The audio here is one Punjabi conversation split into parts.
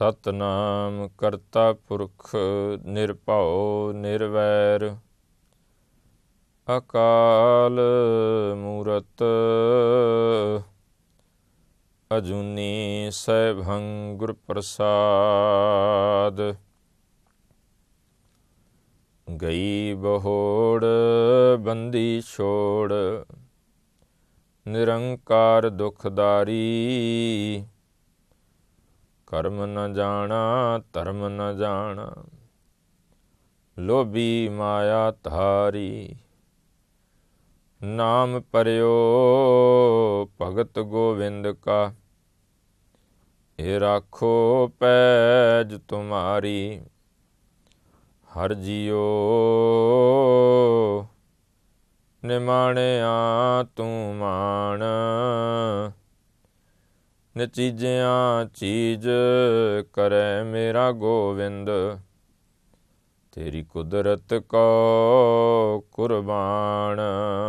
ਸਤਨਾਮ ਕਰਤਾ ਪੁਰਖ ਨਿਰਭਉ ਨਿਰਵੈਰ ਅਕਾਲ ਮੂਰਤ ਅਜੂਨੀ ਸੈਭੰ ਗੁਰ ਪ੍ਰਸਾਦ। ਗਈ ਬਹੋੜ ਬੰਦੀ ਛੋੜ ਨਿਰੰਕਾਰ ਦੁਖਦਾਰੀ। ਕਰਮ ਨ ਜਾਣਾ ਧਰਮ ਨ ਜਾਣਾ ਲੋਭੀ ਮਾਇਆ ਧਾਰੀ। ਨਾਮ ਪਰਿਓ ਭਗਤ ਗੋਵਿੰਦ ਕਾ ਇਹ ਰਾਖੋ ਪੈਜ ਤੁਮਾਰੀ। ਹਰ ਜੀਓ ਨਿਮਾਣਿਆ ਤੂੰ ਮਾਣ ਨਚੀਜਿਆਂ ਚੀਜ਼ ਕਰੇ ਮੇਰਾ ਗੋਵਿੰਦ। ਤੇਰੀ ਕੁਦਰਤ ਕੋ ਕੁਰਬਾਨ।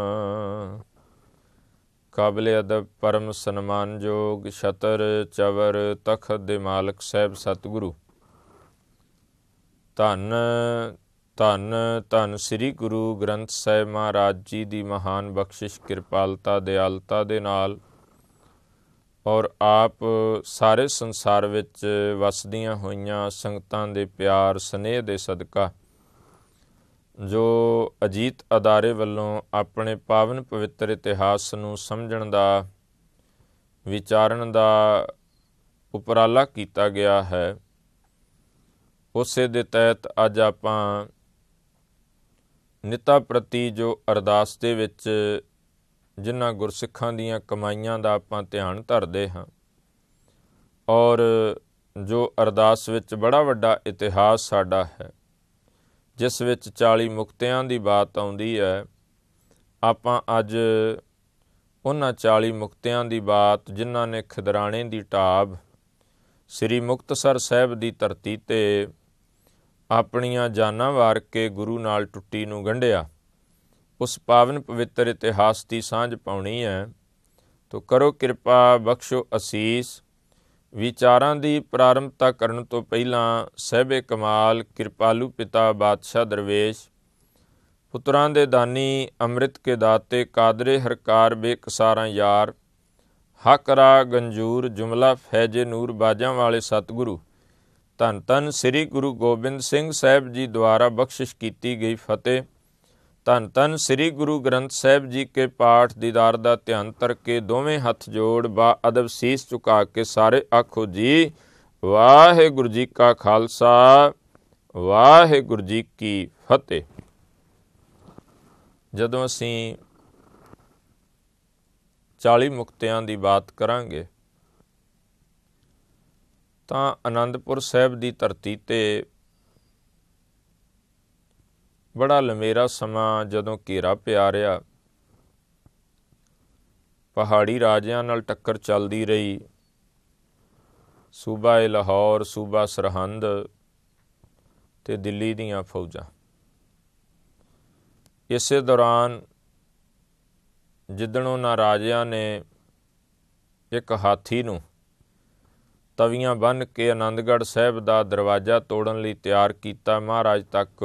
ਕਾਬਿਲ ਅਦਬ ਪਰਮ ਸਨਮਾਨਯੋਗ ਛਤਰ ਚਵਰ ਤਖਤ ਦੇ ਮਾਲਕ ਸਾਹਿਬ ਸਤਿਗੁਰੂ ਧੰਨ ਧੰਨ ਧੰਨ ਸ੍ਰੀ ਗੁਰੂ ਗ੍ਰੰਥ ਸਾਹਿਬ ਮਹਾਰਾਜ ਜੀ ਦੀ ਮਹਾਨ ਬਖਸ਼ਿਸ਼ ਕਿਰਪਾਲਤਾ ਦਿਆਲਤਾ ਦੇ ਨਾਲ ਔਰ ਆਪ ਸਾਰੇ ਸੰਸਾਰ ਵਿੱਚ ਵਸਦੀਆਂ ਹੋਈਆਂ ਸੰਗਤਾਂ ਦੇ ਪਿਆਰ ਸਨੇਹ ਦੇ ਸਦਕਾ ਜੋ ਅਜੀਤ ਅਦਾਰੇ ਵੱਲੋਂ ਆਪਣੇ ਪਾਵਨ ਪਵਿੱਤਰ ਇਤਿਹਾਸ ਨੂੰ ਸਮਝਣ ਦਾ ਵਿਚਾਰਨ ਦਾ ਉਪਰਾਲਾ ਕੀਤਾ ਗਿਆ ਹੈ, ਉਸੇ ਦੇ ਤਹਿਤ ਅੱਜ ਆਪਾਂ ਨਿਤਾ ਪ੍ਰਤੀ ਜੋ ਅਰਦਾਸ ਦੇ ਵਿੱਚ ਜਿਨ੍ਹਾਂ ਗੁਰਸਿੱਖਾਂ ਦੀਆਂ ਕਮਾਈਆਂ ਦਾ ਆਪਾਂ ਧਿਆਨ ਧਰਦੇ ਹਾਂ ਔਰ ਜੋ ਅਰਦਾਸ ਵਿੱਚ ਬੜਾ ਵੱਡਾ ਇਤਿਹਾਸ ਸਾਡਾ ਹੈ, ਜਿਸ ਵਿੱਚ 40 ਮੁਕਤਿਆਂ ਦੀ ਬਾਤ ਆਉਂਦੀ ਹੈ। ਆਪਾਂ ਅੱਜ ਉਹਨਾਂ 40 ਮੁਕਤਿਆਂ ਦੀ ਬਾਤ ਜਿਨ੍ਹਾਂ ਨੇ ਖਿਦਰਾਣੇ ਦੀ ਢਾਬ ਸ੍ਰੀ ਮੁਕਤਸਰ ਸਾਹਿਬ ਦੀ ਧਰਤੀ 'ਤੇ ਆਪਣੀਆਂ ਜਾਨਾਂ ਵਾਰ ਕੇ ਗੁਰੂ ਨਾਲ ਟੁੱਟੀ ਨੂੰ ਗੰਢਿਆ, ਉਸ ਪਾਵਨ ਪਵਿੱਤਰ ਇਤਿਹਾਸ ਦੀ ਸਾਂਝ ਪਾਉਣੀ ਹੈ। ਤੋ ਕਰੋ ਕਿਰਪਾ, ਬਖਸ਼ੋ ਅਸੀਸ। ਵਿਚਾਰਾਂ ਦੀ ਪ੍ਰਾਰੰਭਤਾ ਕਰਨ ਤੋਂ ਪਹਿਲਾਂ ਸਹਿਬੇ ਕਮਾਲ ਕਿਰਪਾਲੂ ਪਿਤਾ ਬਾਦਸ਼ਾਹ ਦਰਵੇਸ਼ ਪੁੱਤਰਾਂ ਦੇ ਦਾਨੀ ਅੰਮ੍ਰਿਤ ਕੇ ਦਾਤੇ ਕਾਦਰੇ ਹਰਕਾਰ ਬੇਕਸਾਰਾਂ ਯਾਰ ਹਕਰਾ ਗੰਜੂਰ ਜੁਮਲਾ ਫੈਜੇ ਨੂਰ ਬਾਜਾਂ ਵਾਲੇ ਸਤਿਗੁਰੂ ਧੰਨ ਧੰਨ ਸ੍ਰੀ ਗੁਰੂ ਗੋਬਿੰਦ ਸਿੰਘ ਸਾਹਿਬ ਜੀ ਦੁਆਰਾ ਬਖਸ਼ਿਸ਼ ਕੀਤੀ ਗਈ ਫਤਿਹ। ਧੰਨ ਧੰਨ ਸ੍ਰੀ ਗੁਰੂ ਗ੍ਰੰਥ ਸਾਹਿਬ ਜੀ ਕੇ ਪਾਠ ਦੀਦਾਰ ਦਾ ਧਿਆਨ ਧਰ ਕੇ ਦੋਵੇਂ ਹੱਥ ਜੋੜ ਬਾ ਅਦਬ ਸੀਸ ਝੁਕਾ ਕੇ ਸਾਰੇ ਆਖੋ ਜੀ ਵਾਹਿਗੁਰੂ ਜੀ ਕਾ ਖਾਲਸਾ ਵਾਹਿਗੁਰੂ ਜੀ ਕੀ ਫਤਿਹ। ਜਦੋਂ ਅਸੀਂ 40 ਮੁਕਤਿਆਂ ਦੀ ਬਾਤ ਕਰਾਂਗੇ ਤਾਂ ਅਨੰਦਪੁਰ ਸਾਹਿਬ ਦੀ ਧਰਤੀ 'ਤੇ ਬੜਾ ਲੰਮੇਰਾ ਸਮਾਂ ਜਦੋਂ ਘੇਰਾ ਪਿਆ ਰਿਹਾ, ਪਹਾੜੀ ਰਾਜਿਆਂ ਨਾਲ ਟੱਕਰ ਚੱਲਦੀ ਰਹੀ। ਸੂਬਾ ਲਾਹੌਰ, ਸੂਬਾ ਸਰਹੰਦ ਤੇ ਦਿੱਲੀ ਦੀਆਂ ਫੌਜਾਂ। ਇਸੇ ਦੌਰਾਨ ਜਿੱਦਣ ਉਹਨਾਂ ਰਾਜਿਆਂ ਨੇ ਇੱਕ ਹਾਥੀ ਨੂੰ ਤਵੀਆਂ ਬੰਨ੍ਹ ਕੇ ਆਨੰਦਗੜ੍ਹ ਸਾਹਿਬ ਦਾ ਦਰਵਾਜ਼ਾ ਤੋੜਨ ਲਈ ਤਿਆਰ ਕੀਤਾ, ਮਹਾਰਾਜ ਤੱਕ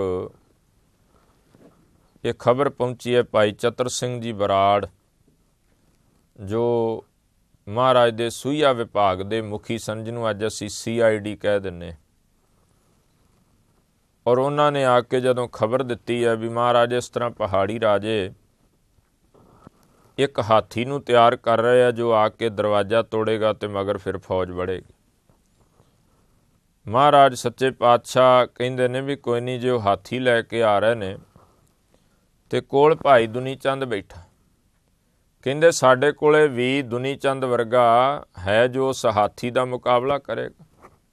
ਇਹ ਖਬਰ ਪਹੁੰਚੀ ਹੈ ਭਾਈ ਚਤਰ ਸਿੰਘ ਜੀ ਬਰਾੜ, ਜੋ ਮਹਾਰਾਜ ਦੇ ਸੂਹੀਆ ਵਿਭਾਗ ਦੇ ਮੁਖੀ ਸਨ, ਜਿਹਨੂੰ ਅੱਜ ਅਸੀਂ CID ਕਹਿ ਦਿੰਦੇ। ਔਰ ਉਹਨਾਂ ਨੇ ਆ ਕੇ ਜਦੋਂ ਖਬਰ ਦਿੱਤੀ ਹੈ ਵੀ ਮਹਾਰਾਜ ਇਸ ਤਰ੍ਹਾਂ ਪਹਾੜੀ ਰਾਜੇ ਇੱਕ ਹਾਥੀ ਨੂੰ ਤਿਆਰ ਕਰ ਰਹੇ ਆ ਜੋ ਆ ਕੇ ਦਰਵਾਜ਼ਾ ਤੋੜੇਗਾ ਤੇ ਮਗਰ ਫਿਰ ਫੌਜ ਵੜੇਗੀ। ਮਹਾਰਾਜ ਸੱਚੇ ਪਾਤਸ਼ਾਹ ਕਹਿੰਦੇ ਨੇ ਵੀ ਕੋਈ ਨਹੀਂ, ਜੇ ਉਹ ਹਾਥੀ ਲੈ ਕੇ ਆ ਰਹੇ ਨੇ ਤੇ ਕੋਲ ਭਾਈ ਦੁਨੀ ਚੰਦ ਬੈਠਾ। ਕਹਿੰਦੇ ਸਾਡੇ ਕੋਲੇ ਵੀ ਦੁਨੀ ਚੰਦ ਵਰਗਾ ਹੈ ਜੋ ਉਸ ਹਾਥੀ ਦਾ ਮੁਕਾਬਲਾ ਕਰੇਗਾ।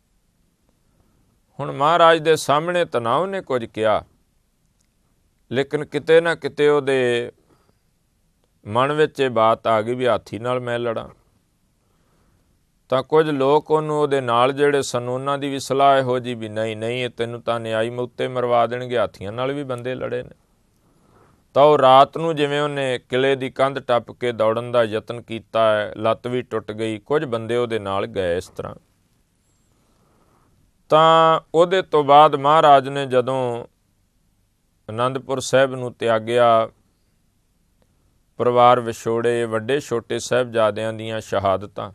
ਹੁਣ ਮਹਾਰਾਜ ਦੇ ਸਾਹਮਣੇ ਤਾਂ ਨਾ ਉਹਨੇ ਕੁਝ ਕਿਹਾ, ਲੇਕਿਨ ਕਿਤੇ ਨਾ ਕਿਤੇ ਉਹਦੇ ਮਨ ਵਿੱਚ ਇਹ ਬਾਤ ਆ ਗਈ ਵੀ ਹਾਥੀ ਨਾਲ ਮੈਂ ਲੜਾਂ। ਤਾਂ ਕੁਝ ਲੋਕ ਉਹਨੂੰ ਉਹਦੇ ਨਾਲ ਜਿਹੜੇ ਸਨ ਉਹਨਾਂ ਦੀ ਵੀ ਸਲਾਹ ਇਹੋ ਜਿਹੀ ਵੀ ਨਹੀਂ ਨਹੀਂ, ਇਹ ਤੈਨੂੰ ਤਾਂ ਨਿਆਈ ਮੁੱਤੇ ਮਰਵਾ ਦੇਣਗੇ, ਹਾਥੀਆਂ ਨਾਲ ਵੀ ਬੰਦੇ ਲੜੇ ਨੇ। ਤਾਂ ਉਹ ਰਾਤ ਨੂੰ ਜਿਵੇਂ ਉਹਨੇ ਕਿਲੇ ਦੀ ਕੰਧ ਟੱਪ ਕੇ ਦੌੜਨ ਦਾ ਯਤਨ ਕੀਤਾ ਹੈ, ਲੱਤ ਵੀ ਟੁੱਟ ਗਈ, ਕੁਝ ਬੰਦੇ ਉਹਦੇ ਨਾਲ ਗਏ ਇਸ ਤਰ੍ਹਾਂ। ਤਾਂ ਉਹਦੇ ਤੋਂ ਬਾਅਦ ਮਹਾਰਾਜ ਨੇ ਜਦੋਂ ਅਨੰਦਪੁਰ ਸਾਹਿਬ ਨੂੰ ਤਿਆਗਿਆ, ਪਰਿਵਾਰ ਵਿਛੋੜੇ, ਵੱਡੇ ਛੋਟੇ ਸਾਹਿਬਜ਼ਾਦਿਆਂ ਦੀਆਂ ਸ਼ਹਾਦਤਾਂ,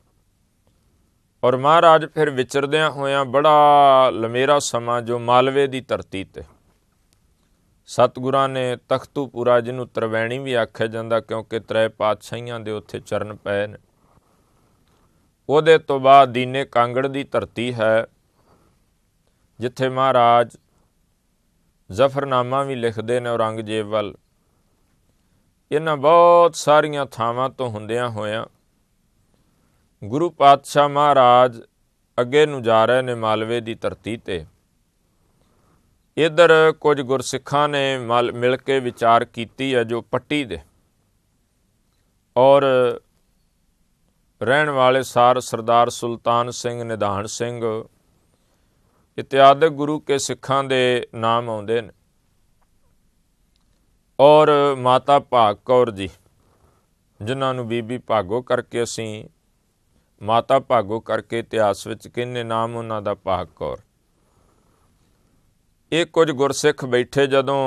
ਔਰ ਮਹਾਰਾਜ ਫਿਰ ਵਿਚਰਦਿਆਂ ਹੋਇਆਂ ਬੜਾ ਲੰਮੇਰਾ ਸਮਾਂ ਜੋ ਮਾਲਵੇ ਦੀ ਧਰਤੀ 'ਤੇ ਸਤਿਗੁਰਾਂ ਨੇ ਤਖਤੂਪੁਰਾ, ਜਿਹਨੂੰ ਤਰਵੈਣੀ ਵੀ ਆਖਿਆ ਜਾਂਦਾ ਕਿਉਂਕਿ ਤ੍ਰੈ ਪਾਤਸ਼ਾਹੀਆਂ ਦੇ ਉੱਥੇ ਚਰਨ ਪਏ ਨੇ, ਉਹਦੇ ਤੋਂ ਬਾਅਦ ਦੀਨੇ ਕਾਂਗੜ ਦੀ ਧਰਤੀ ਹੈ ਜਿੱਥੇ ਮਹਾਰਾਜ ਜ਼ਫਰਨਾਮਾ ਵੀ ਲਿਖਦੇ ਨੇ ਔਰੰਗਜ਼ੇਬ ਵੱਲ। ਇਹਨਾਂ ਬਹੁਤ ਸਾਰੀਆਂ ਥਾਵਾਂ ਤੋਂ ਹੁੰਦਿਆਂ ਹੋਇਆਂ ਗੁਰੂ ਪਾਤਸ਼ਾਹ ਮਹਾਰਾਜ ਅੱਗੇ ਨੂੰ ਜਾ ਰਹੇ ਨੇ ਮਾਲਵੇ ਦੀ ਧਰਤੀ 'ਤੇ। ਇੱਧਰ ਕੁਝ ਗੁਰਸਿੱਖਾਂ ਨੇ ਮਿਲ ਕੇ ਵਿਚਾਰ ਕੀਤੀ ਹੈ ਜੋ ਪੱਟੀ ਦੇ ਔਰ ਰਹਿਣ ਵਾਲੇ ਸਰਦਾਰ ਸੁਲਤਾਨ ਸਿੰਘ, ਨਿਧਾਨ ਸਿੰਘ ਇਤਿਆਦਿਕ ਗੁਰੂ ਕੇ ਸਿੱਖਾਂ ਦੇ ਨਾਮ ਆਉਂਦੇ ਨੇ, ਔਰ ਮਾਤਾ ਭਾਗ ਕੌਰ ਜੀ, ਜਿਨ੍ਹਾਂ ਨੂੰ ਬੀਬੀ ਭਾਗੋ ਕਰਕੇ ਅਸੀਂ ਮਾਤਾ ਭਾਗੋ ਕਰਕੇ ਇਤਿਹਾਸ ਵਿੱਚ ਕਹਿੰਦੇ, ਨਾਮ ਉਹਨਾਂ ਦਾ ਭਾਗ ਕੌਰ। ਇਹ ਕੁਝ ਗੁਰਸਿੱਖ ਬੈਠੇ ਜਦੋਂ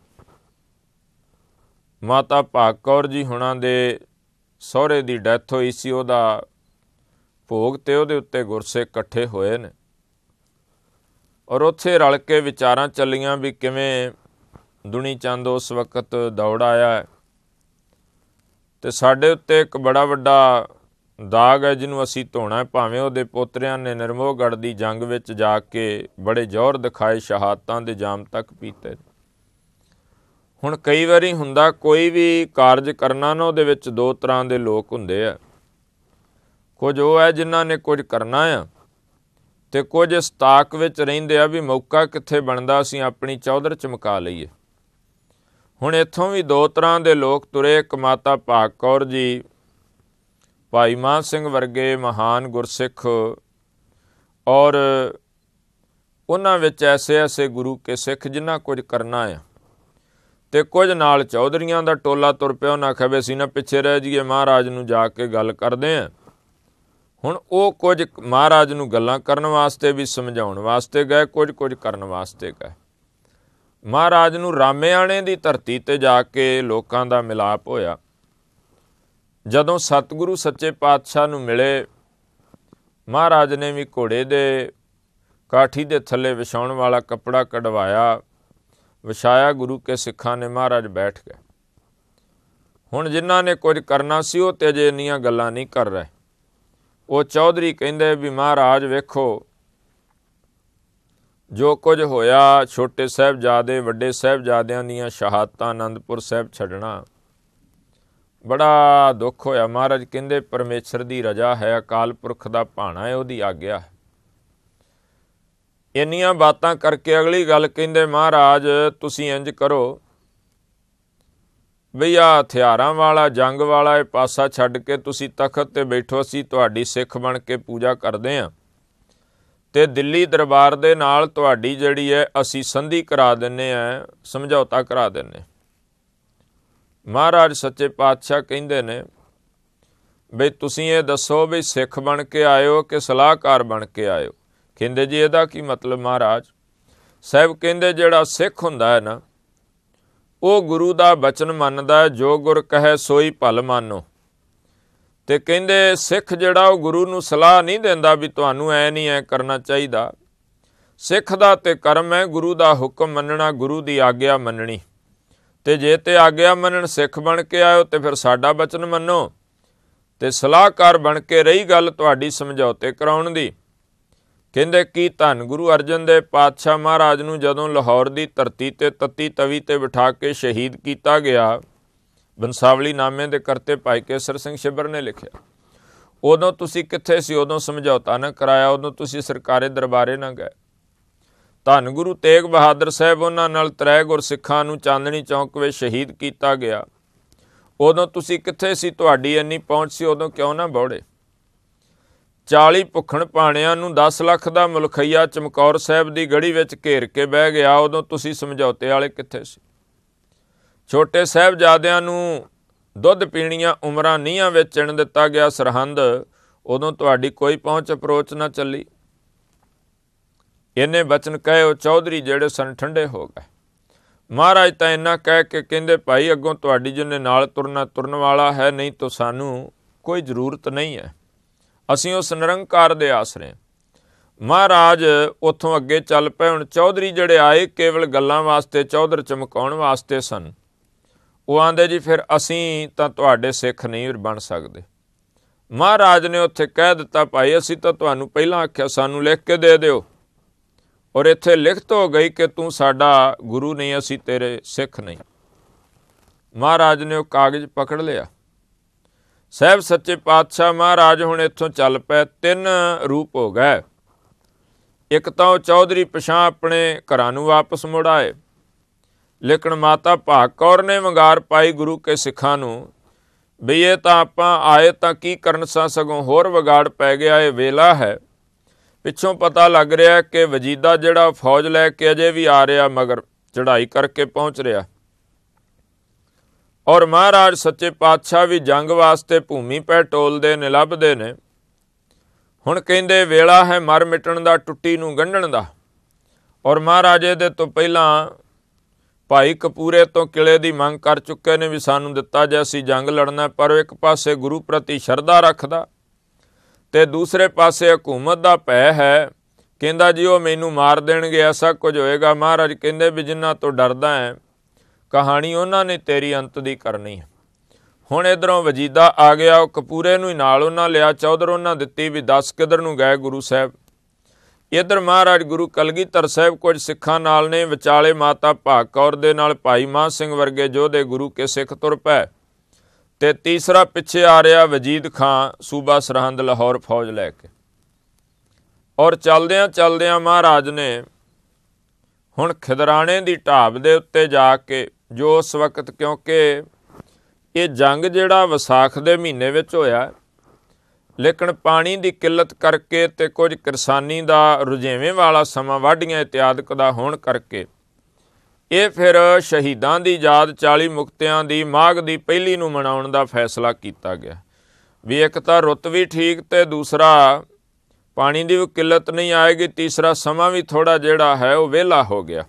ਮਾਤਾ ਭਾਗ ਕੌਰ ਜੀ ਹੁਣਾਂ ਦੇ ਸਹੁਰੇ ਦੀ ਡੈਥ ਹੋਈ ਸੀ, ਉਹਦਾ ਭੋਗ ਤੇ ਉਹਦੇ ਉੱਤੇ ਗੁਰਸਿੱਖ ਇਕੱਠੇ ਹੋਏ ਨੇ ਔਰ ਉੱਥੇ ਰਲ ਕੇ ਵਿਚਾਰਾਂ ਚੱਲੀਆਂ ਵੀ ਕਿਵੇਂ ਦੁਨੀ ਚੰਦ ਉਸ ਵਕਤ ਦੌੜ ਆਇਆ ਹੈ ਅਤੇ ਸਾਡੇ ਉੱਤੇ ਇੱਕ ਬੜਾ ਵੱਡਾ ਦਾਗ ਹੈ ਜਿਹਨੂੰ ਅਸੀਂ ਧੋਣਾ। ਭਾਵੇਂ ਉਹਦੇ ਪੋਤਰਿਆਂ ਨੇ ਨਿਰਮੋਹਗੜ੍ਹ ਦੀ ਜੰਗ ਵਿੱਚ ਜਾ ਕੇ ਬੜੇ ਜ਼ੋਰ ਦਿਖਾਏ, ਸ਼ਹਾਦਤਾਂ ਦੇ ਜਾਮ ਤੱਕ ਪੀਤੇ। ਹੁਣ ਕਈ ਵਾਰੀ ਹੁੰਦਾ ਕੋਈ ਵੀ ਕਾਰਜ ਕਰਨਾ ਨਾ, ਉਹਦੇ ਵਿੱਚ ਦੋ ਤਰ੍ਹਾਂ ਦੇ ਲੋਕ ਹੁੰਦੇ ਆ। ਕੁਝ ਉਹ ਹੈ ਜਿਨ੍ਹਾਂ ਨੇ ਕੁਝ ਕਰਨਾ ਆ ਅਤੇ ਕੁਝ ਇਸ ਤਾਕ ਵਿੱਚ ਰਹਿੰਦੇ ਆ ਵੀ ਮੌਕਾ ਕਿੱਥੇ ਬਣਦਾ ਅਸੀਂ ਆਪਣੀ ਚੌਧਰ ਚਮਕਾ ਲਈਏ। ਹੁਣ ਇੱਥੋਂ ਵੀ ਦੋ ਤਰ੍ਹਾਂ ਦੇ ਲੋਕ ਤੁਰੇ। ਇੱਕ ਮਾਤਾ ਭਾਗ ਕੌਰ ਜੀ, ਭਾਈ ਮਾਨ ਸਿੰਘ ਵਰਗੇ ਮਹਾਨ ਗੁਰਸਿੱਖ, ਔਰ ਉਹਨਾਂ ਵਿੱਚ ਐਸੇ ਗੁਰੂ ਕੇ ਸਿੱਖ ਜਿਨ੍ਹਾਂ ਕੁਝ ਕਰਨਾ ਆ, ਅਤੇ ਕੁਝ ਨਾਲ ਚੌਧਰੀਆਂ ਦਾ ਟੋਲਾ ਤੁਰ ਪਿਆ। ਉਹਨਾਂ ਆਖਿਆ ਵੀ ਅਸੀਂ ਨਾ ਪਿੱਛੇ ਰਹਿ ਜਾਈਏ, ਮਹਾਰਾਜ ਨੂੰ ਜਾ ਕੇ ਗੱਲ ਕਰਦੇ ਹਾਂ। ਹੁਣ ਉਹ ਕੁਝ ਮਹਾਰਾਜ ਨੂੰ ਗੱਲਾਂ ਕਰਨ ਵਾਸਤੇ ਵੀ ਸਮਝਾਉਣ ਵਾਸਤੇ ਗਏ, ਕੁਝ ਕਰਨ ਵਾਸਤੇ ਗਏ। ਮਹਾਰਾਜ ਨੂੰ ਰਾਮਿਆਣੇ ਦੀ ਧਰਤੀ 'ਤੇ ਜਾ ਕੇ ਲੋਕਾਂ ਦਾ ਮਿਲਾਪ ਹੋਇਆ। ਜਦੋਂ ਸਤਿਗੁਰੂ ਸੱਚੇ ਪਾਤਸ਼ਾਹ ਨੂੰ ਮਿਲੇ, ਮਹਾਰਾਜ ਨੇ ਵੀ ਘੋੜੇ ਦੇ ਕਾਠੀ ਦੇ ਥੱਲੇ ਵਿਛਾਉਣ ਵਾਲਾ ਕੱਪੜਾ ਕਢਵਾਇਆ, ਵਿਛਾਇਆ, ਗੁਰੂ ਕੇ ਸਿੱਖਾਂ ਨੇ, ਮਹਾਰਾਜ ਬੈਠ ਗਏ। ਹੁਣ ਜਿਨ੍ਹਾਂ ਨੇ ਕੁਝ ਕਰਨਾ ਸੀ ਉਹ ਤੇ ਅਜੇ ਇੰਨੀਆਂ ਗੱਲਾਂ ਨਹੀਂ ਕਰ ਰਹੇ। ਉਹ ਚੌਧਰੀ ਕਹਿੰਦੇ ਵੀ ਮਹਾਰਾਜ ਵੇਖੋ ਜੋ ਕੁਝ ਹੋਇਆ, ਛੋਟੇ ਸਾਹਿਬਜ਼ਾਦੇ, ਵੱਡੇ ਸਾਹਿਬਜ਼ਾਦਿਆਂ ਦੀਆਂ ਸ਼ਹਾਦਤਾਂ, ਅਨੰਦਪੁਰ ਸਾਹਿਬ ਛੱਡਣਾ, ਬੜਾ ਦੁੱਖ ਹੋਇਆ। ਮਹਾਰਾਜ ਕਹਿੰਦੇ ਪਰਮੇਸ਼ਰ ਦੀ ਰਜਾ ਹੈ, ਅਕਾਲ ਪੁਰਖ ਦਾ ਭਾਣਾ ਹੈ, ਉਹਦੀ ਆਗਿਆ ਹੈ। ਇੰਨੀਆਂ ਬਾਤਾਂ ਕਰਕੇ ਅਗਲੀ ਗੱਲ ਕਹਿੰਦੇ ਮਹਾਰਾਜ ਤੁਸੀਂ ਇੰਜ ਕਰੋ ਬਈ ਆਹ ਹਥਿਆਰਾਂ ਵਾਲਾ, ਜੰਗ ਵਾਲਾ ਇਹ ਪਾਸਾ ਛੱਡ ਕੇ ਤੁਸੀਂ ਤਖਤ 'ਤੇ ਬੈਠੋ, ਅਸੀਂ ਤੁਹਾਡੀ ਸਿੱਖ ਬਣ ਕੇ ਪੂਜਾ ਕਰਦੇ ਹਾਂ ਅਤੇ ਦਿੱਲੀ ਦਰਬਾਰ ਦੇ ਨਾਲ ਤੁਹਾਡੀ ਜਿਹੜੀ ਹੈ ਅਸੀਂ ਸੰਧੀ ਕਰਾ ਦਿੰਦੇ ਹਾਂ, ਸਮਝੌਤਾ ਕਰਾ ਦਿੰਦੇ। ਮਹਾਰਾਜ ਸੱਚੇ ਪਾਤਸ਼ਾਹ ਕਹਿੰਦੇ ਨੇ ਬਈ ਤੁਸੀਂ ਇਹ ਦੱਸੋ ਵੀ ਸਿੱਖ ਬਣ ਕੇ ਆਇਓ ਕਿ ਸਲਾਹਕਾਰ ਬਣ ਕੇ ਆਇਓ। ਕਹਿੰਦੇ ਜੀ ਇਹਦਾ ਕੀ ਮਤਲਬ ਮਹਾਰਾਜ ਸਾਹਿਬ? ਕਹਿੰਦੇ ਜਿਹੜਾ ਸਿੱਖ ਹੁੰਦਾ ਹੈ ਨਾ, ਉਹ ਗੁਰੂ ਦਾ ਬਚਨ ਮੰਨਦਾ, ਜੋ ਗੁਰ ਕਹੈ ਸੋਈ ਭਲ ਮਾਨੋ। ਅਤੇ ਕਹਿੰਦੇ ਸਿੱਖ ਜਿਹੜਾ ਉਹ ਗੁਰੂ ਨੂੰ ਸਲਾਹ ਨਹੀਂ ਦਿੰਦਾ ਵੀ ਤੁਹਾਨੂੰ ਐ ਨਹੀਂ ਐ ਕਰਨਾ ਚਾਹੀਦਾ। ਸਿੱਖ ਦਾ ਤੇ ਕਰਮ ਹੈ ਗੁਰੂ ਦਾ ਹੁਕਮ ਮੰਨਣਾ, ਗੁਰੂ ਦੀ ਆਗਿਆ ਮੰਨਣੀ। ਅਤੇ ਜੇ ਤੇ ਆਗਿਆ ਮੰਨਣ ਸਿੱਖ ਬਣ ਕੇ ਆਇਓ ਅਤੇ ਫਿਰ ਸਾਡਾ ਬਚਨ ਮੰਨੋ, ਅਤੇ ਸਲਾਹਕਾਰ ਬਣ ਕੇ ਰਹੀ ਗੱਲ ਤੁਹਾਡੀ ਸਮਝੌਤੇ ਕਰਾਉਣ ਦੀ। ਕਹਿੰਦੇ ਕੀ ਧੰਨ ਗੁਰੂ ਅਰਜਨ ਦੇਵ ਪਾਤਸ਼ਾਹ ਮਹਾਰਾਜ ਨੂੰ ਜਦੋਂ ਲਾਹੌਰ ਦੀ ਧਰਤੀ 'ਤੇ ਤੱਤੀ ਤਵੀ 'ਤੇ ਬਿਠਾ ਕੇ ਸ਼ਹੀਦ ਕੀਤਾ ਗਿਆ, ਬੰਸਾਵਲੀ ਨਾਮੇ ਦੇ ਕਰਤੇ ਭਾਈ ਕੇਸਰ ਸਿੰਘ ਛਿੱਬਰ ਨੇ ਲਿਖਿਆ, ਉਦੋਂ ਤੁਸੀਂ ਕਿੱਥੇ ਸੀ? ਉਦੋਂ ਸਮਝੌਤਾ ਨਾ ਕਰਾਇਆ, ਉਦੋਂ ਤੁਸੀਂ ਸਰਕਾਰੇ ਦਰਬਾਰੇ ਨਾ ਗਏ। ਧੰਨ ਗੁਰੂ ਤੇਗ ਬਹਾਦਰ ਸਾਹਿਬ, ਉਹਨਾਂ ਨਾਲ 3 ਗੁਰਸਿੱਖਾਂ ਨੂੰ ਚਾਂਦਨੀ ਚੌਂਕ ਵਿੱਚ ਸ਼ਹੀਦ ਕੀਤਾ ਗਿਆ, ਉਦੋਂ ਤੁਸੀਂ ਕਿੱਥੇ ਸੀ? ਤੁਹਾਡੀ ਇੰਨੀ ਪਹੁੰਚ ਸੀ, ਉਦੋਂ ਕਿਉਂ ਨਾ ਬੌੜੇ? 40 ਭੁੱਖਣ ਭਾਣਿਆਂ ਨੂੰ 10 ਲੱਖ ਦਾ ਮੁਲਖਈਆ ਚਮਕੌਰ ਸਾਹਿਬ ਦੀ ਗੜੀ ਵਿੱਚ ਘੇਰ ਕੇ ਬਹਿ ਗਿਆ, ਉਦੋਂ ਤੁਸੀਂ ਸਮਝੌਤੇ ਵਾਲੇ ਕਿੱਥੇ ਸੀ? ਛੋਟੇ ਸਾਹਿਬਜ਼ਾਦਿਆਂ ਨੂੰ ਦੁੱਧ ਪੀਣੀਆਂ ਉਮਰਾਂ ਨੀਹਾਂ ਵਿੱਚ ਚਿਣ ਦਿੱਤਾ ਗਿਆ ਸਰਹੰਦ, ਉਦੋਂ ਤੁਹਾਡੀ ਕੋਈ ਪਹੁੰਚ ਅਪਰੋਚ ਨਾ ਚੱਲੀ। ਇਹਨੇ ਬਚਨ ਕਹੇ ਉਹ ਚੌਧਰੀ ਜਿਹੜੇ ਸਨ ਠੰਡੇ ਹੋ ਗਏ। ਮਹਾਰਾਜ ਤਾਂ ਇੰਨਾ ਕਹਿ ਕੇ ਕਹਿੰਦੇ ਭਾਈ ਅੱਗੋਂ ਤੁਹਾਡੀ ਜਿਹਨੇ ਨਾਲ ਤੁਰਨ ਵਾਲਾ ਹੈ, ਨਹੀਂ ਤਾਂ ਸਾਨੂੰ ਕੋਈ ਜ਼ਰੂਰਤ ਨਹੀਂ ਹੈ, ਅਸੀਂ ਉਸ ਨਿਰੰਕਾਰ ਦੇ ਆਸਰੇ। ਮਹਾਰਾਜ ਉੱਥੋਂ ਅੱਗੇ ਚੱਲ ਪਏ। ਹੁਣ ਚੌਧਰੀ ਜਿਹੜੇ ਆਏ ਕੇਵਲ ਗੱਲਾਂ ਵਾਸਤੇ, ਚੌਧਰ ਚਮਕਾਉਣ ਵਾਸਤੇ ਸਨ। ਉਹ ਆਂਦੇ ਜੀ ਫਿਰ ਅਸੀਂ ਤਾਂ ਤੁਹਾਡੇ ਸਿੱਖ ਨਹੀਂ ਬਣ ਸਕਦੇ। ਮਹਾਰਾਜ ਨੇ ਉੱਥੇ ਕਹਿ ਦਿੱਤਾ ਭਾਈ ਅਸੀਂ ਤਾਂ ਤੁਹਾਨੂੰ ਪਹਿਲਾਂ ਆਖਿਆ ਸਾਨੂੰ ਲਿਖ ਕੇ ਦੇ ਦਿਓ, ਔਰ ਇੱਥੇ ਲਿਖਤ ਹੋ ਗਈ ਕਿ ਤੂੰ ਸਾਡਾ ਗੁਰੂ ਨਹੀਂ, ਅਸੀਂ ਤੇਰੇ ਸਿੱਖ ਨਹੀਂ। ਮਹਾਰਾਜ ਨੇ ਉਹ ਕਾਗਜ਼ ਪਕੜ ਲਿਆ। ਸਾਹਿਬ ਸੱਚੇ ਪਾਤਸ਼ਾਹ ਮਹਾਰਾਜ ਹੁਣ ਇੱਥੋਂ ਚੱਲ ਪਏ। 3 ਰੂਪ ਹੋ ਗਏ। ਇੱਕ ਤਾਂ ਉਹ ਚੌਧਰੀ ਪਿਛਾਂ ਆਪਣੇ ਘਰਾਂ ਨੂੰ ਵਾਪਸ ਮੁੜ ਆਏ, ਲੇਕਿਨ ਮਾਤਾ ਭਾਗ ਕੌਰ ਨੇ ਵੰਗਾਰ ਪਾਈ ਗੁਰੂ ਕੇ ਸਿੱਖਾਂ ਨੂੰ ਵੀ ਇਹ ਤਾਂ ਆਪਾਂ ਆਏ ਤਾਂ ਕੀ ਕਰਨ ਸਾਂ, ਸਗੋਂ ਹੋਰ ਵਿਗਾੜ ਪੈ ਗਿਆ। ਇਹ ਵੇਲਾ ਹੈ। ਪਿੱਛੋਂ ਪਤਾ ਲੱਗ ਰਿਹਾ ਕਿ ਵਜੀਦਾ ਜਿਹੜਾ ਫੌਜ ਲੈ ਕੇ ਅਜੇ ਵੀ ਆ ਰਿਹਾ, ਮਗਰ ਚੜ੍ਹਾਈ ਕਰਕੇ ਪਹੁੰਚ ਰਿਹਾ। ਔਰ ਮਹਾਰਾਜ ਸੱਚੇ ਪਾਤਸ਼ਾਹ ਵੀ ਜੰਗ ਵਾਸਤੇ ਭੂਮੀ ਪੈ ਟੋਲਦੇ ਨੇ, ਲੱਭਦੇ ਨੇ। ਹੁਣ ਕਹਿੰਦੇ ਵੇਲਾ ਹੈ ਮਰ ਮਿਟਣ ਦਾ, ਟੁੱਟੀ ਨੂੰ ਗੰਢਣ ਦਾ। ਔਰ ਮਹਾਰਾਜ ਇਹਦੇ ਤੋਂ ਪਹਿਲਾਂ ਭਾਈ ਕਪੂਰੇ ਤੋਂ ਕਿਲੇ ਦੀ ਮੰਗ ਕਰ ਚੁੱਕੇ ਨੇ ਵੀ ਸਾਨੂੰ ਦਿੱਤਾ ਜੇ ਅਸੀਂ ਜੰਗ ਲੜਨਾ। ਪਰ ਇੱਕ ਪਾਸੇ ਗੁਰੂ ਪ੍ਰਤੀ ਸ਼ਰਧਾ ਰੱਖਦਾ ਤੇ ਦੂਸਰੇ ਪਾਸੇ ਹਕੂਮਤ ਦਾ ਭੈ ਹੈ। ਕਹਿੰਦਾ ਜੀ ਉਹ ਮੈਨੂੰ ਮਾਰ ਦੇਣਗੇ, ਐਸਾ ਕੁਝ ਹੋਏਗਾ। ਮਹਾਰਾਜ ਕਹਿੰਦੇ ਵੀ ਜਿਨ੍ਹਾਂ ਤੋਂ ਡਰਦਾ ਹੈ ਕਹਾਣੀ ਉਹਨਾਂ ਨੇ ਤੇਰੀ ਅੰਤ ਦੀ ਕਰਨੀ ਹੈ। ਹੁਣ ਇੱਧਰੋਂ ਵਜੀਦਾ ਆ ਗਿਆ, ਉਹ ਕਪੂਰੇ ਨੂੰ ਹੀ ਨਾਲ ਉਹਨਾਂ ਲਿਆ। ਚੌਧਰ ਉਹਨਾਂ ਦਿੱਤੀ ਵੀ 10 ਕਿੱਧਰ ਨੂੰ ਗਏ ਗੁਰੂ ਸਾਹਿਬ। ਇੱਧਰ ਮਹਾਰਾਜ ਗੁਰੂ ਕਲਗੀਧਰ ਸਾਹਿਬ ਕੁਝ ਸਿੱਖਾਂ ਨਾਲ ਨੇ, ਵਿਚਾਲੇ ਮਾਤਾ ਭਾਗ ਕੌਰ ਦੇ ਨਾਲ ਭਾਈ ਮਾਨ ਸਿੰਘ ਵਰਗੇ ਯੋਧੇ ਗੁਰੂ ਕੇ ਸਿੱਖ ਤੁਰ ਪਏ। ਤੇ ਤੀਸਰਾ ਪਿੱਛੇ ਆ ਰਿਹਾ ਵਜੀਦ ਖਾਂ, ਸੂਬਾ ਸਰਹੰਦ ਲਾਹੌਰ ਫੌਜ ਲੈ ਕੇ। ਔਰ ਚਲਦਿਆਂ ਚਲਦਿਆਂ ਮਹਾਰਾਜ ਨੇ ਹੁਣ ਖਿਦਰਾਣੇ ਦੀ ਢਾਬ ਦੇ ਉੱਤੇ ਜਾ ਕੇ, ਜੋ ਉਸ ਵਕਤ, ਕਿਉਂਕਿ ਇਹ ਜੰਗ ਜਿਹੜਾ ਵਿਸਾਖ ਦੇ ਮਹੀਨੇ ਵਿੱਚ ਹੋਇਆ, ਲੇਕਿਨ ਪਾਣੀ ਦੀ ਕਿੱਲਤ ਕਰਕੇ ਤੇ ਕੁਝ ਕਿਰਸਾਨੀ ਦਾ ਰੁਝੇਵੇਂ ਵਾਲਾ ਸਮਾਂ, ਵਾਢੀਆਂ ਇਤਿਆਦਿਕ ਦਾ ਹੋਣ ਕਰਕੇ ਇਹ ਫਿਰ ਸ਼ਹੀਦਾਂ ਦੀ ਯਾਦ 40 ਮੁਕਤਿਆਂ ਦੀ ਮਾਘ ਦੀ ਪਹਿਲੀ ਨੂੰ ਮਨਾਉਣ ਦਾ ਫੈਸਲਾ ਕੀਤਾ ਗਿਆ ਵੀ ਇੱਕ ਤਾਂ ਰੁੱਤ ਵੀ ਠੀਕ ਤੇ ਦੂਸਰਾ ਪਾਣੀ ਦੀ ਵੀ ਕਿੱਲਤ ਨਹੀਂ ਆਏਗੀ, ਤੀਸਰਾ ਸਮਾਂ ਵੀ ਥੋੜ੍ਹਾ ਜਿਹੜਾ ਹੈ ਉਹ ਵਿਹਲਾ ਹੋ ਗਿਆ।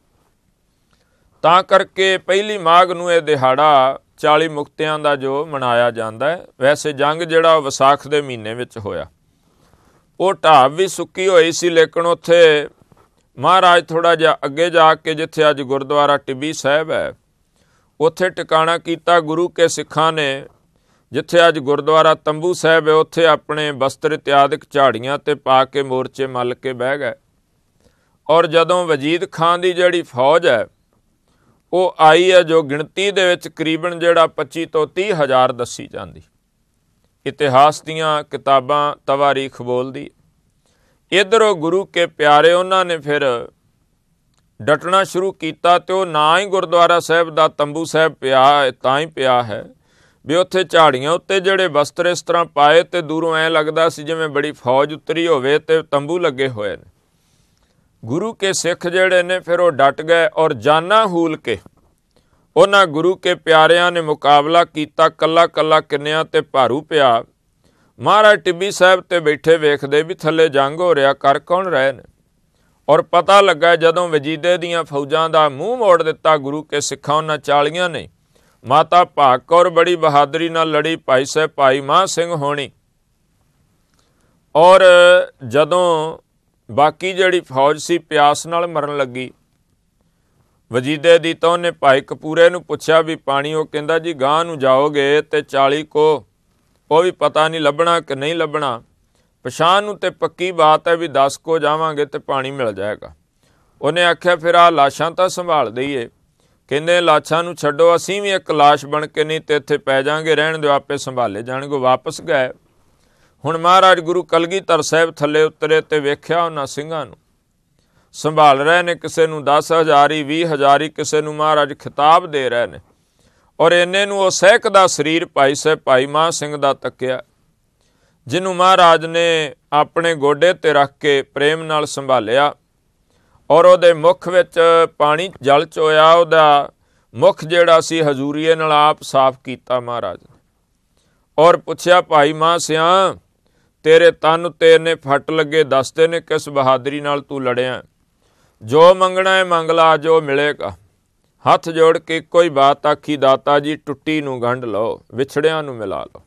ਤਾਂ ਕਰਕੇ ਪਹਿਲੀ ਮਾਘ ਨੂੰ ਇਹ ਦਿਹਾੜਾ 40 ਮੁਕਤਿਆਂ ਦਾ ਜੋ ਮਨਾਇਆ ਜਾਂਦਾ ਹੈ। ਵੈਸੇ ਜੰਗ ਜਿਹੜਾ ਵਿਸਾਖ ਦੇ ਮਹੀਨੇ ਵਿੱਚ ਹੋਇਆ, ਉਹ ਢਾਬ ਵੀ ਸੁੱਕੀ ਹੋਈ ਸੀ, ਲੇਕਿਨ ਉੱਥੇ ਮਹਾਰਾਜ ਥੋੜ੍ਹਾ ਜਿਹਾ ਅੱਗੇ ਜਾ ਕੇ, ਜਿੱਥੇ ਅੱਜ ਗੁਰਦੁਆਰਾ ਟਿੱਬੀ ਸਾਹਿਬ ਹੈ, ਉੱਥੇ ਟਿਕਾਣਾ ਕੀਤਾ ਗੁਰੂ ਕੇ ਸਿੱਖਾਂ ਨੇ। ਜਿੱਥੇ ਅੱਜ ਗੁਰਦੁਆਰਾ ਤੰਬੂ ਸਾਹਿਬ ਹੈ, ਉੱਥੇ ਆਪਣੇ ਬਸਤਰ ਇਤਿਆਦਿਕ ਝਾੜੀਆਂ 'ਤੇ ਪਾ ਕੇ ਮੋਰਚੇ ਮੱਲ ਕੇ ਬਹਿ ਗਏ। ਔਰ ਜਦੋਂ ਵਜੀਦ ਖਾਂ ਦੀ ਜਿਹੜੀ ਫੌਜ ਹੈ ਉਹ ਆਈ ਹੈ, ਜੋ ਗਿਣਤੀ ਦੇ ਵਿੱਚ ਕਰੀਬਨ ਜਿਹੜਾ 25 ਤੋਂ 30 ਹਜ਼ਾਰ ਦੱਸੀ ਜਾਂਦੀ, ਇਤਿਹਾਸ ਦੀਆਂ ਕਿਤਾਬਾਂ ਤਵਾਰੀਖ ਬੋਲਦੀ। ਇੱਧਰੋਂ ਗੁਰੂ ਕੇ ਪਿਆਰੇ ਉਹਨਾਂ ਨੇ ਫਿਰ ਡਟਣਾ ਸ਼ੁਰੂ ਕੀਤਾ ਤੇ ਉਹ ਨਾ ਹੀ ਗੁਰਦੁਆਰਾ ਸਾਹਿਬ ਦਾ ਤੰਬੂ ਸਾਹਿਬ ਪਿਆ ਤਾਂ ਹੀ ਪਿਆ ਹੈ ਵੀ ਉੱਥੇ ਝਾੜੀਆਂ ਉੱਤੇ ਜਿਹੜੇ ਬਸਤਰ ਇਸ ਤਰ੍ਹਾਂ ਪਾਏ ਤੇ ਦੂਰੋਂ ਐਂ ਲੱਗਦਾ ਸੀ ਜਿਵੇਂ ਬੜੀ ਫੌਜ ਉਤਰੀ ਹੋਵੇ ਤੇ ਤੰਬੂ ਲੱਗੇ ਹੋਏ ਨੇ। ਗੁਰੂ ਕੇ ਸਿੱਖ ਜਿਹੜੇ ਨੇ ਫਿਰ ਉਹ ਡਟ ਗਏ ਔਰ ਜਾਨਾਂ ਹੂਲ ਕੇ ਉਹਨਾਂ ਗੁਰੂ ਕੇ ਪਿਆਰਿਆਂ ਨੇ ਮੁਕਾਬਲਾ ਕੀਤਾ। ਕੱਲਾ ਕੱਲਾ ਕਿੰਨਿਆਂ ਤੇ ਭਾਰੂ ਪਿਆ। ਮਹਾਰਾਜ ਟਿੱਬੀ ਸਾਹਿਬ ਤੇ ਬੈਠੇ ਵੇਖਦੇ ਵੀ ਥੱਲੇ ਜੰਗ ਹੋ ਰਿਹਾ, ਕਰ ਕੌਣ ਰਹੇ ਨੇ। ਔਰ ਪਤਾ ਲੱਗਾ ਜਦੋਂ ਵਜੀਦੇ ਦੀਆਂ ਫੌਜਾਂ ਦਾ ਮੂੰਹ ਮੋੜ ਦਿੱਤਾ ਗੁਰੂ ਕੇ ਸਿੱਖਾਂ ਉਹਨਾਂ 40 ਨੇ। ਮਾਤਾ ਭਾਗ ਕੌਰ ਬੜੀ ਬਹਾਦਰੀ ਨਾਲ ਲੜੀ, ਭਾਈ ਸਾਹਿਬ ਭਾਈ ਮਾਨ ਸਿੰਘ ਹੋਣੀ। ਔਰ ਜਦੋਂ ਬਾਕੀ ਜਿਹੜੀ ਫੌਜ ਸੀ ਪਿਆਸ ਨਾਲ ਮਰਨ ਲੱਗੀ ਵਜੀਦੇ ਦੀ, ਤਾਂ ਉਹਨੇ ਭਾਈ ਕਪੂਰੇ ਨੂੰ ਪੁੱਛਿਆ ਵੀ ਪਾਣੀ, ਉਹ ਕਹਿੰਦਾ ਜੀ ਗਾਂਹ ਨੂੰ ਜਾਓਗੇ ਤੇ 40 ਕੋ ਉਹ ਵੀ ਪਤਾ ਨਹੀਂ ਲੱਭਣਾ ਕਿ ਨਹੀਂ ਲੱਭਣਾ, ਪਛਾਣ ਨੂੰ ਤੇ ਪੱਕੀ ਬਾਤ ਹੈ ਵੀ 10 ਕੋ ਜਾਵਾਂਗੇ ਤੇ ਪਾਣੀ ਮਿਲ ਜਾਏਗਾ। ਉਹਨੇ ਆਖਿਆ ਫਿਰ ਆਹ ਲਾਸ਼ਾਂ ਤਾਂ ਸੰਭਾਲ ਦਈਏ। ਕਹਿੰਦੇ ਲਾਸ਼ਾਂ ਨੂੰ ਛੱਡੋ, ਅਸੀਂ ਵੀ ਇੱਕ ਲਾਸ਼ ਬਣ ਕੇ ਨਹੀਂ ਤੇ ਇੱਥੇ ਪੈ ਜਾਵਾਂਗੇ, ਰਹਿਣ ਦਿਓ ਆਪੇ ਸੰਭਾਲੇ ਜਾਣਗੇ। ਵਾਪਸ ਗਏ। ਹੁਣ ਮਹਾਰਾਜ ਗੁਰੂ ਕਲਗੀਧਰ ਸਾਹਿਬ ਥੱਲੇ ਉਤਰੇ ਤੇ ਵੇਖਿਆ ਉਹਨਾਂ ਸਿੰਘਾਂ ਨੂੰ ਸੰਭਾਲ ਰਹੇ ਨੇ, ਕਿਸੇ ਨੂੰ 10,000 ਹੀ 20,000 ਹੀ, ਕਿਸੇ ਨੂੰ ਮਹਾਰਾਜ ਖਿਤਾਬ ਦੇ ਰਹੇ ਨੇ। ਔਰ ਇੰਨੇ ਨੂੰ ਉਹ ਸਹਿਕ ਦਾ ਸਰੀਰ ਭਾਈ ਸਾਹਿਬ ਭਾਈ ਮਾਨ ਸਿੰਘ ਦਾ ਤੱਕਿਆ, ਜਿਹਨੂੰ ਮਹਾਰਾਜ ਨੇ ਆਪਣੇ ਗੋਡੇ 'ਤੇ ਰੱਖ ਕੇ ਪ੍ਰੇਮ ਨਾਲ ਸੰਭਾਲਿਆ। ਔਰ ਉਹਦੇ ਮੁੱਖ ਵਿੱਚ ਪਾਣੀ ਜਲ ਚੋਇਆ, ਉਹਦਾ ਮੁੱਖ ਜਿਹੜਾ ਸੀ ਹਜ਼ੂਰੀਏ ਨਾਲ ਆਪ ਸਾਫ਼ ਕੀਤਾ ਮਹਾਰਾਜ ਨੇ। ਔਰ ਪੁੱਛਿਆ ਭਾਈ ਮਾਨ ਸਿਆਂ तेरे तन उत्ते इन्ने फट लगे, दसदे ने किस बहादरी नाल तू लड़िया। जो मंगना है मंग ला, जो मिलेगा। हथ जोड़ के कोई बात आखी, दाता जी टुट्टी नूं गंढ लो, विछड़िया नूं मिला लो,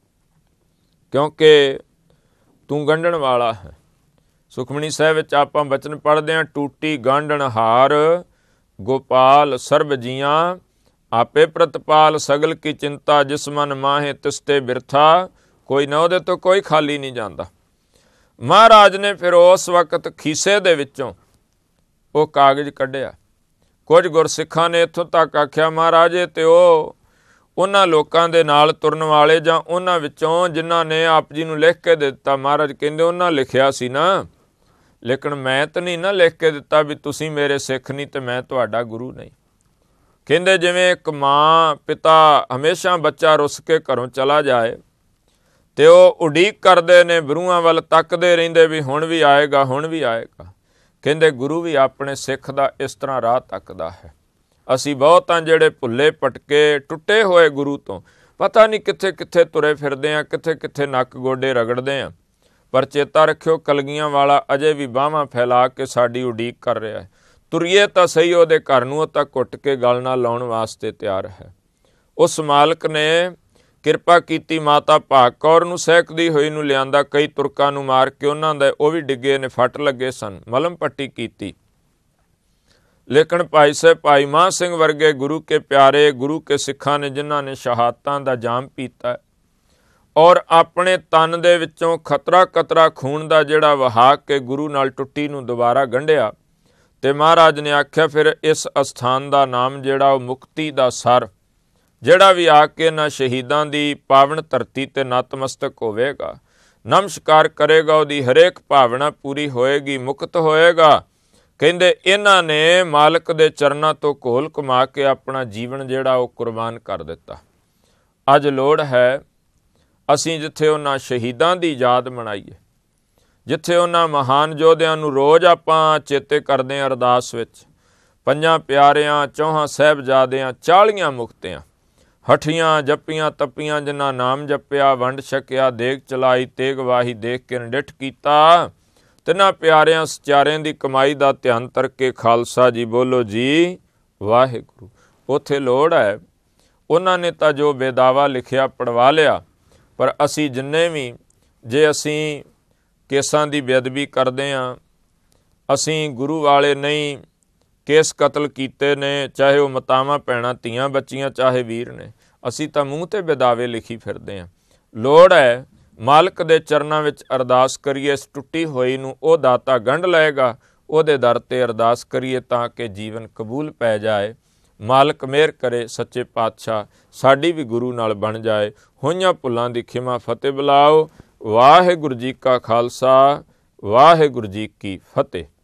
क्योंकि तू गंढण वाला है। सुखमनी साहिब विच आपां बचन पढ़दे हां, टूटी गांढण हार गोपाल सर्ब जियां, आपे प्रतपाल सगल की चिंता, जिस मन माहे तिसते बिरथा, कोई ना ਉਹਦੇ ਤੋਂ ਕੋਈ ਖਾਲੀ नहीं ਜਾਂਦਾ। महाराज ने फिर उस वक्त खीसे दे विचों ਉਹ कागज ਕੱਢਿਆ। कुछ गुरसिखां ने इत्थों तक आख्या, महाराज ਇਹ ਤੇ ਉਹਨਾਂ ਲੋਕਾਂ ਦੇ ਨਾਲ ਤੁਰਨ ਵਾਲੇ ਜਾਂ ਉਹਨਾਂ ਵਿੱਚੋਂ ਜਿਨ੍ਹਾਂ ਨੇ ਆਪ ਜੀ ਨੂੰ ਲਿਖ ਕੇ ਦਿੱਤਾ। महाराज ਕਹਿੰਦੇ ਉਹਨਾਂ ਲਿਖਿਆ ਸੀ ਨਾ, ਲੇਕਿਨ ਮੈਂ ਤਾਂ ਨਹੀਂ ਨਾ ਲਿਖ ਕੇ ਦਿੱਤਾ ਵੀ ਤੁਸੀਂ ਮੇਰੇ ਸਿੱਖ ਨਹੀਂ ਤੇ ਮੈਂ ਤੁਹਾਡਾ ਗੁਰੂ ਨਹੀਂ। ਕਹਿੰਦੇ ਜਿਵੇਂ ਇੱਕ ਮਾਂ ਪਿਤਾ ਹਮੇਸ਼ਾ ਬੱਚਾ ਰੁੱਸ ਕੇ ਘਰੋਂ ਚਲਾ ਜਾਏ ਤੇ ਉਹ ਉਡੀਕ ਕਰਦੇ ਨੇ, ਬਰੂਹਾਂ ਵੱਲ ਤੱਕਦੇ ਰਹਿੰਦੇ ਵੀ ਹੁਣ ਵੀ ਆਏਗਾ, ਹੁਣ ਵੀ ਆਏਗਾ। ਕਹਿੰਦੇ ਗੁਰੂ ਵੀ ਆਪਣੇ ਸਿੱਖ ਦਾ ਇਸ ਤਰ੍ਹਾਂ ਰਾਹ ਤੱਕਦਾ ਹੈ। ਅਸੀਂ ਬਹੁਤ ਹਾਂ ਜਿਹੜੇ ਭੁੱਲੇ ਭਟਕੇ ਟੁੱਟੇ ਹੋਏ ਗੁਰੂ ਤੋਂ, ਪਤਾ ਨਹੀਂ ਕਿੱਥੇ ਕਿੱਥੇ ਤੁਰੇ ਫਿਰਦੇ ਹਾਂ, ਕਿੱਥੇ ਕਿੱਥੇ ਨੱਕ ਗੋਡੇ ਰਗੜਦੇ ਹਾਂ। ਪਰ ਚੇਤਾ ਰੱਖਿਓ, ਕਲਗੀਆਂ ਵਾਲਾ ਅਜੇ ਵੀ ਬਾਹਾਂ ਫੈਲਾ ਕੇ ਸਾਡੀ ਉਡੀਕ ਕਰ ਰਿਹਾ ਹੈ। ਤੁਰੀਏ ਤਾਂ ਸਹੀ, ਉਹਦੇ ਘਰ ਨੂੰ ਉਹ ਤਾਂ ਘੁੱਟ ਕੇ ਗਲ ਨਾਲ ਲਾਉਣ ਵਾਸਤੇ ਤਿਆਰ ਹੈ। ਉਸ ਮਾਲਕ ਨੇ ਕਿਰਪਾ ਕੀਤੀ, ਮਾਤਾ ਭਾਗ ਕੌਰ ਨੂੰ ਸਹਿਕਦੀ ਹੋਈ ਨੂੰ ਲਿਆਂਦਾ, ਕਈ ਤੁਰਕਾਂ ਨੂੰ ਮਾਰ ਕੇ ਉਹਨਾਂ ਦਾ ਉਹ ਵੀ ਡਿੱਗੇ ਨੇ, ਫੱਟ ਲੱਗੇ ਸਨ, ਮਲਮ ਪੱਟੀ ਕੀਤੀ। ਲੇਕਿਨ ਭਾਈ ਸਾਹਿਬ ਭਾਈ ਮਾਨ ਸਿੰਘ ਵਰਗੇ ਗੁਰੂ ਕੇ ਪਿਆਰੇ ਗੁਰੂ ਕੇ ਸਿੱਖਾਂ ਨੇ, ਜਿਨ੍ਹਾਂ ਨੇ ਸ਼ਹਾਦਤਾਂ ਦਾ ਜਾਮ ਪੀਤਾ ਔਰ ਆਪਣੇ ਤਨ ਦੇ ਵਿੱਚੋਂ ਖਤਰਾ ਕਤਰਾ ਖੂਨ ਦਾ ਜਿਹੜਾ ਵਹਾ ਕੇ ਗੁਰੂ ਨਾਲ ਟੁੱਟੀ ਨੂੰ ਦੁਬਾਰਾ ਗੰਢਿਆ। ਤੇ ਮਹਾਰਾਜ ਨੇ ਆਖਿਆ ਫਿਰ ਇਸ ਅਸਥਾਨ ਦਾ ਨਾਮ ਜਿਹੜਾ ਉਹ ਮੁਕਤੀ ਦਾ ਸਰ, ਜਿਹੜਾ ਵੀ ਆ ਕੇ ਇਹਨਾਂ ਸ਼ਹੀਦਾਂ ਦੀ ਪਾਵਨ ਧਰਤੀ ਤੇ ਨਤਮਸਤਕ ਹੋਵੇਗਾ, ਨਮਸਕਾਰ ਕਰੇਗਾ, ਉਹਦੀ ਹਰੇਕ ਭਾਵਨਾ ਪੂਰੀ ਹੋਏਗੀ, ਮੁਕਤ ਹੋਏਗਾ। ਕਹਿੰਦੇ ਇਹਨਾਂ ਨੇ ਮਾਲਕ ਦੇ ਚਰਨਾਂ ਤੋਂ ਘੋਲ ਕਮਾ ਕੇ ਆਪਣਾ ਜੀਵਨ ਜਿਹੜਾ ਉਹ ਕੁਰਬਾਨ ਕਰ ਦਿੱਤਾ। ਅੱਜ ਲੋੜ ਹੈ ਅਸੀਂ ਜਿੱਥੇ ਉਹਨਾਂ ਸ਼ਹੀਦਾਂ ਦੀ ਯਾਦ ਮਨਾਈਏ, ਜਿੱਥੇ ਉਹਨਾਂ ਮਹਾਨ ਯੋਧਿਆਂ ਨੂੰ ਰੋਜ਼ ਆਪਾਂ ਚੇਤੇ ਕਰਦੇ ਹਾਂ ਅਰਦਾਸ ਵਿੱਚ, ਪੰਜਾਂ ਪਿਆਰਿਆਂ, ਚੌਹਾਂ ਸਾਹਿਬਜ਼ਾਦਿਆਂ, 40 ਮੁਕਤਿਆਂ, ਹਠੀਆਂ ਜੱਪੀਆਂ ਤੱਪੀਆਂ, ਜਿਨ੍ਹਾਂ ਨਾਮ ਜਪਿਆ, ਵੰਡ ਛਕਿਆ, ਦੇਗ ਚਲਾਈ, ਤੇਗ ਵਾਹੀ, ਦੇਖ ਕੇ ਨਿਡਿੱਠ ਕੀਤਾ, ਤਿੰਨਾਂ ਪਿਆਰਿਆਂ ਸਚਿਆਰਿਆਂ ਦੀ ਕਮਾਈ ਦਾ ਧਿਆਨ ਤਰਕੇ ਖਾਲਸਾ ਜੀ ਬੋਲੋ ਜੀ ਵਾਹਿਗੁਰੂ। ਉੱਥੇ ਲੋੜ ਹੈ, ਉਹਨਾਂ ਨੇ ਤਾਂ ਜੋ ਬੇਦਾਵਾ ਲਿਖਿਆ ਪੜਵਾ ਲਿਆ, ਪਰ ਅਸੀਂ ਜਿੰਨੇ ਵੀ ਜੇ ਅਸੀਂ ਕੇਸਾਂ ਦੀ ਬੇਅਦਬੀ ਕਰਦੇ ਹਾਂ, ਅਸੀਂ ਗੁਰੂ ਵਾਲੇ ਨਹੀਂ, ਕੇਸ ਕਤਲ ਕੀਤੇ ਨੇ, ਚਾਹੇ ਉਹ ਮਾਤਾਵਾਂ ਭੈਣਾਂ ਧੀਆਂ ਬੱਚੀਆਂ, ਚਾਹੇ ਵੀਰ ਨੇ, ਅਸੀਂ ਤਾਂ ਮੂੰਹ 'ਤੇ ਬੇਦਾਵੇ ਲਿਖੀ ਫਿਰਦੇ ਹਾਂ। ਲੋੜ ਹੈ ਮਾਲਕ ਦੇ ਚਰਨਾਂ ਵਿੱਚ ਅਰਦਾਸ ਕਰੀਏ, ਇਸ ਟੁੱਟੀ ਹੋਈ ਨੂੰ ਉਹ ਦਾਤਾ ਗੰਢ ਲਏਗਾ, ਉਹਦੇ ਦਰ 'ਤੇ ਅਰਦਾਸ ਕਰੀਏ ਤਾਂ ਕਿ ਜੀਵਨ ਕਬੂਲ ਪੈ ਜਾਏ। ਮਾਲਕ ਮਿਹਰ ਕਰੇ, ਸੱਚੇ ਪਾਤਸ਼ਾਹ ਸਾਡੀ ਵੀ ਗੁਰੂ ਨਾਲ ਬਣ ਜਾਏ। ਹੋਈਆਂ ਭੁੱਲਾਂ ਦੀ ਖਿਮਾ ਫਤਿਹ ਬੁਲਾਓ। ਵਾਹਿਗੁਰੂ ਜੀ ਕਾ ਖਾਲਸਾ, ਵਾਹਿਗੁਰੂ ਜੀ ਕੀ ਫਤਿਹ।